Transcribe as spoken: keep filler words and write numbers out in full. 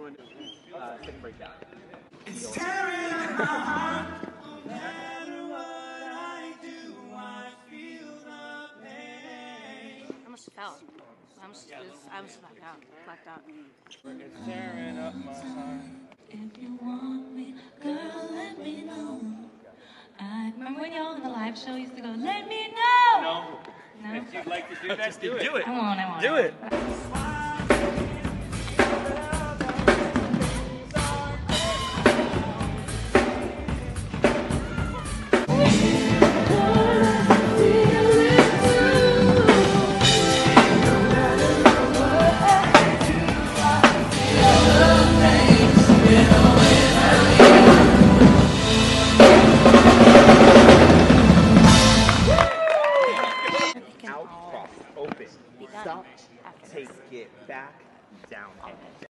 going to uh, second breakdown. It's tearing at my heart. No matter what I do, I feel the pain. I almost fell. I almost, was, I almost blacked out. Blacked out. It's tearing up my heart. If you want me, girl, let me know. I remember when y'all in the live show used to go, let me know. No. No? If you'd like to do that, do it. Do it. I won't, I won't. Do it. Out, cross, open, stop, take it back, down.